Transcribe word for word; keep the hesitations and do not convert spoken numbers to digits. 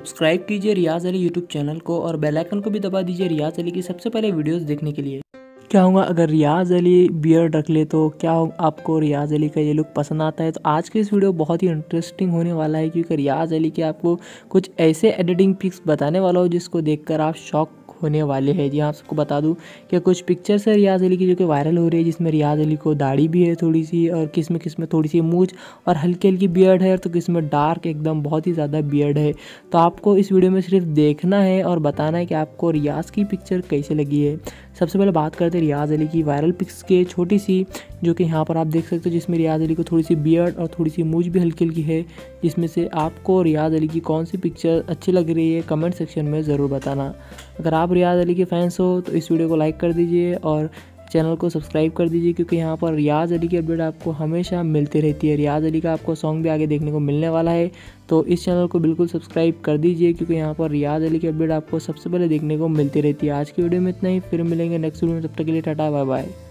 Subscribe कीजिए रियाज़ Ali YouTube channel को और बेल आइकन को भी दबा दीजिए रियाज़ अली की सबसे पहले वीडियोस देखने के लिए। क्या होगा अगर रियाज़ अली बियर्ड रख ले तो क्या आपको रियाज़ अली का ये लुक पसंद आता है? तो आज के इस वीडियो बहुत ही इंटरेस्टिंग होने वाला है, क्योंकि रियाज़ अली के आपको कुछ ऐसे एडिटिंग पिक्स बताने वाला हूँ जिसको देखकर आप शॉक होने वाले हैं। जी हाँ, आपको बता दूं कि कुछ पिक्चर्स है रियाज़ अली की जो कि वायरल हो रही है, जिसमें रियाज़ अली को दाढ़ी भी है थोड़ी सी, और किस में किस में थोड़ी सी मूंछ और हल्की हल्की बियर्ड है, तो किस में डार्क एकदम बहुत ही ज़्यादा बियर्ड है। तो आपको इस वीडियो में सिर्फ देखना है और बताना है कि आपको रियाज़ की पिक्चर कैसे लगी है। सबसे पहले बात करते हैं रियाज़ अली की वायरल पिक्स के, छोटी सी जो कि यहाँ पर आप देख सकते हो, जिसमें रियाज़ अली को थोड़ी सी बियर्ड और थोड़ी सी मूंछ भी हल्की हल्की है। इसमें से आपको रियाज़ अली की कौन सी पिक्चर अच्छी लग रही है कमेंट सेक्शन में ज़रूर बताना। अगर आप रियाज़ अली के फैंस हो तो इस वीडियो को लाइक कर दीजिए और चैनल को सब्सक्राइब कर दीजिए, क्योंकि यहाँ पर रियाज़ अली की अपडेट आपको हमेशा मिलती रहती है। रियाज़ अली का आपको सॉन्ग भी आगे देखने को मिलने वाला है, तो इस चैनल को बिल्कुल सब्सक्राइब कर दीजिए, क्योंकि यहाँ पर रियाज़ अली की अपडेट आपको सबसे पहले देखने को मिलती रहती है। आज की वीडियो में इतना ही, फिर मिलेंगे नेक्स्ट वीडियो में, तब तक के लिए टाटा बाय बाय।